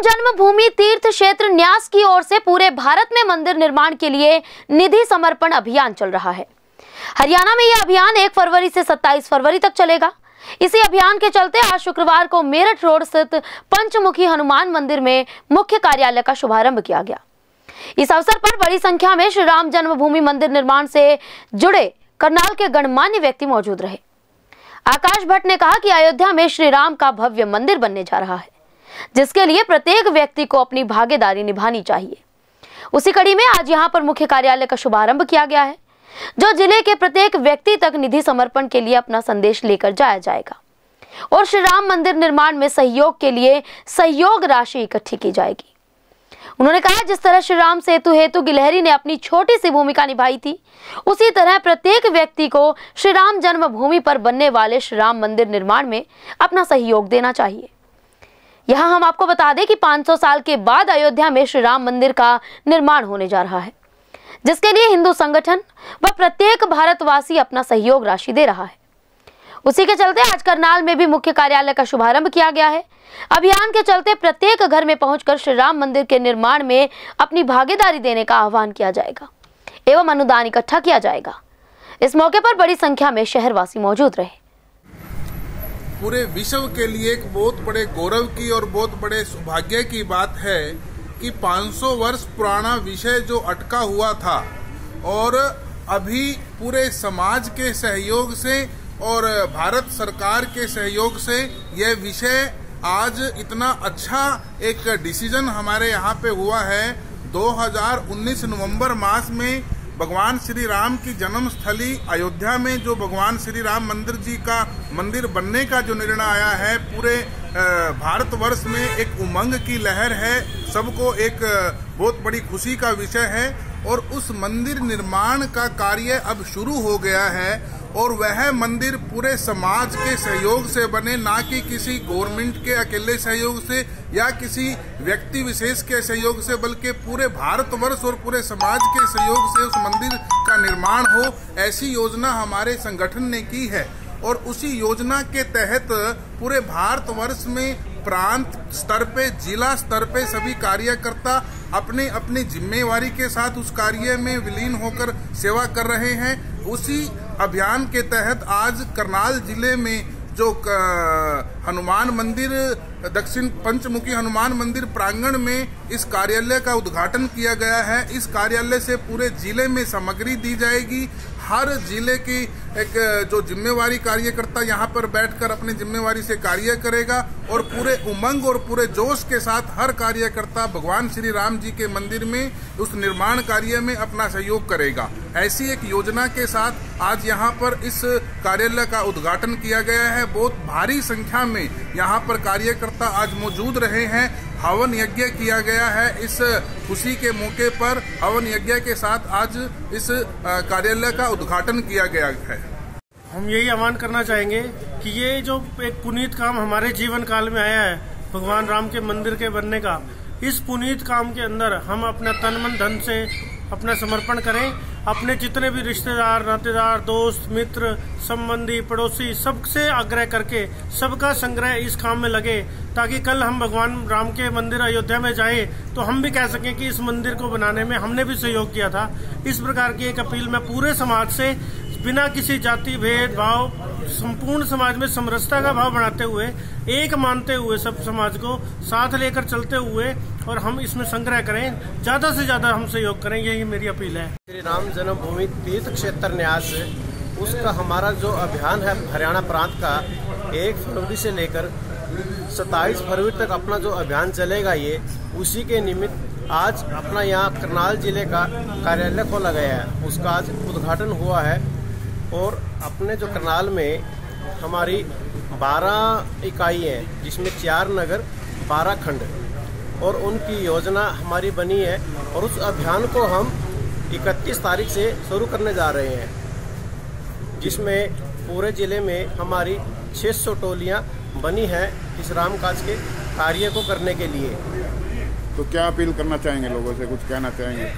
जन्मभूमि तीर्थ क्षेत्र न्यास की ओर से पूरे भारत में मंदिर निर्माण के लिए निधि समर्पण अभियान चल रहा है। हरियाणा में यह अभियान 1 फरवरी से 27 फरवरी तक चलेगा। इसी अभियान के चलते आज शुक्रवार को मेरठ रोड स्थित पंचमुखी हनुमान मंदिर में मुख्य कार्यालय का शुभारंभ किया गया। इस अवसर पर बड़ी संख्या में श्री राम जन्मभूमि मंदिर निर्माण से जुड़े करनाल के गणमान्य व्यक्ति मौजूद रहे। आकाश भट्ट ने कहा कि अयोध्या में श्री राम का भव्य मंदिर बनने जा रहा है, जिसके लिए प्रत्येक व्यक्ति को अपनी भागीदारी निभानी चाहिए। उसी कड़ी में आज यहां पर मुख्य कार्यालय का शुभारंभ किया गया है, जो जिले के प्रत्येक व्यक्ति तक निधि समर्पण के लिए अपना संदेश लेकर जाया जाएगा और श्री राम मंदिर निर्माण में सहयोग के लिए सहयोग राशि इकट्ठी की जाएगी। उन्होंने कहा, जिस तरह श्री राम सेतु हेतु गिलहरी ने अपनी छोटी सी भूमिका निभाई थी, उसी तरह प्रत्येक व्यक्ति को श्री राम जन्मभूमि पर बनने वाले श्री राम मंदिर निर्माण में अपना सहयोग देना चाहिए। यहाँ हम आपको बता दें कि 500 साल के बाद अयोध्या में श्री राम मंदिर का निर्माण होने जा रहा है, जिसके लिए हिंदू संगठन व प्रत्येक भारतवासी अपना सहयोग राशि दे रहा है। उसी के चलते आज करनाल में भी मुख्य कार्यालय का शुभारंभ किया गया है। अभियान के चलते प्रत्येक घर में पहुंचकर श्री राम मंदिर के निर्माण में अपनी भागीदारी देने का आह्वान किया जाएगा एवं अनुदान इकट्ठा किया जाएगा। इस मौके पर बड़ी संख्या में शहरवासी मौजूद रहे। पूरे विश्व के लिए एक बहुत बड़े गौरव की और बहुत बड़े सौभाग्य की बात है कि 500 वर्ष पुराना विषय जो अटका हुआ था और अभी पूरे समाज के सहयोग से और भारत सरकार के सहयोग से यह विषय आज इतना अच्छा एक डिसीजन हमारे यहाँ पे हुआ है। 2019 नवंबर मास में भगवान श्री राम की जन्मस्थली अयोध्या में जो भगवान श्री राम मंदिर जी का मंदिर बनने का जो निर्णय आया है, पूरे भारतवर्ष में एक उमंग की लहर है, सबको एक बहुत बड़ी खुशी का विषय है और उस मंदिर निर्माण का कार्य अब शुरू हो गया है और वह मंदिर पूरे समाज के सहयोग से बने, ना कि किसी गवर्नमेंट के अकेले सहयोग से या किसी व्यक्ति विशेष के सहयोग से, बल्कि पूरे भारतवर्ष और पूरे समाज के सहयोग से उस मंदिर का निर्माण हो, ऐसी योजना हमारे संगठन ने की है। और उसी योजना के तहत पूरे भारतवर्ष में प्रांत स्तर पे, जिला स्तर पे सभी कार्यकर्ता अपने अपनी जिम्मेवारी के साथ उस कार्य में विलीन होकर सेवा कर रहे हैं। उसी अभियान के तहत आज करनाल जिले में जो हनुमान मंदिर, दक्षिण पंचमुखी हनुमान मंदिर प्रांगण में इस कार्यालय का उद्घाटन किया गया है। इस कार्यालय से पूरे जिले में सामग्री दी जाएगी। हर जिले की एक जो जिम्मेवारी कार्यकर्ता यहाँ पर बैठकर अपनी जिम्मेवारी से कार्य करेगा और पूरे उमंग और पूरे जोश के साथ हर कार्यकर्ता भगवान श्री राम जी के मंदिर में उस निर्माण कार्य में अपना सहयोग करेगा। ऐसी एक योजना के साथ आज यहाँ पर इस कार्यालय का उद्घाटन किया गया है। बहुत भारी संख्या में यहाँ पर कार्यकर्ता आज मौजूद रहे हैं। हवन यज्ञ किया गया है। इस खुशी के मौके पर हवन यज्ञ के साथ आज इस कार्यालय का उद्घाटन किया गया है। हम यही आह्वान करना चाहेंगे कि ये जो एक पुनीत काम हमारे जीवन काल में आया है, भगवान राम के मंदिर के बनने का, इस पुनीत काम के अंदर हम अपना तन मन धन से अपना समर्पण करें। अपने जितने भी रिश्तेदार, नातेदार, दोस्त, मित्र, संबंधी, पड़ोसी, सबसे आग्रह करके सबका संग्रह इस काम में लगे, ताकि कल हम भगवान राम के मंदिर अयोध्या में जाए तो हम भी कह सकें कि इस मंदिर को बनाने में हमने भी सहयोग किया था। इस प्रकार की एक अपील मैं पूरे समाज से, बिना किसी जाति भेदभाव, संपूर्ण समाज में समरसता का भाव बनाते हुए, एक मानते हुए, सब समाज को साथ लेकर चलते हुए और हम इसमें संग्रह करें, ज्यादा से ज्यादा हम सहयोग करें, यही मेरी अपील है। श्री राम जन्मभूमि तीर्थ क्षेत्र न्यास, उसका हमारा जो अभियान है हरियाणा प्रांत का 1 फरवरी से लेकर 27 फरवरी तक अपना जो अभियान चलेगा, ये उसी के निमित्त आज अपना यहाँ करनाल जिले का कार्यालय खोला गया है। उसका आज उद्घाटन हुआ है और अपने जो करनाल में हमारी 12 इकाई है, जिसमें 4 नगर 12 खंड और उनकी योजना हमारी बनी है और उस अभियान को हम 31 तारीख से शुरू करने जा रहे हैं, जिसमें पूरे जिले में हमारी 600 टोलियां बनी है इस राम काज के कार्य को करने के लिए। तो क्या अपील करना चाहेंगे लोगों से, कुछ कहना चाहेंगे?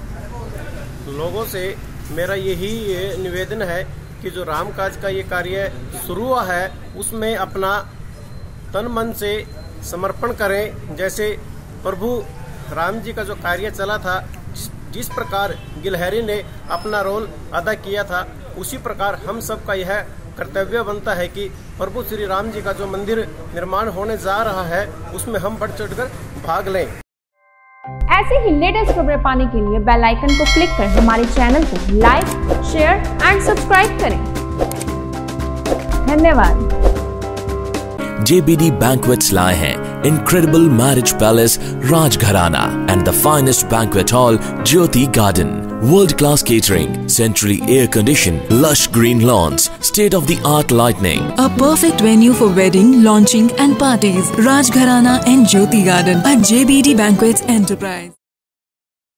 लोगों से मेरा यही निवेदन है कि जो राम काज का ये कार्य शुरू हुआ है, उसमें अपना तन मन से समर्पण करें। जैसे प्रभु राम जी का जो कार्य चला था, जिस प्रकार गिलहरी ने अपना रोल अदा किया था, उसी प्रकार हम सब का यह कर्तव्य बनता है कि प्रभु श्री राम जी का जो मंदिर निर्माण होने जा रहा है उसमें हम बढ़ चढ़कर भाग लें। ऐसे ही लेटेस्ट खबरें पाने के लिए बेल आइकन को क्लिक कर हमारे चैनल को लाइक, शेयर एंड सब्सक्राइब करें। धन्यवाद। JBD Banquets लाए हैं incredible marriage palace Rajgharana and the finest banquet hall Jyoti Garden. World-class catering, centrally air-conditioned, lush green lawns, state-of-the-art lighting. A perfect venue for wedding, launching and parties. Rajgharana and Jyoti Garden at JBD Banquets Enterprise.